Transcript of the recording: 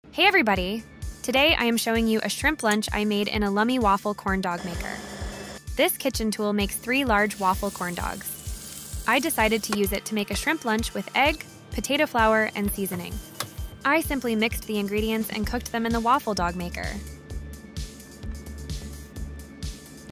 Hey everybody! Today I am showing you a shrimp lunch I made in a Lumme waffle corn dog maker. This kitchen tool makes 3 large waffle corn dogs. I decided to use it to make a shrimp lunch with egg, potato flour, and seasoning. I simply mixed the ingredients and cooked them in the waffle dog maker.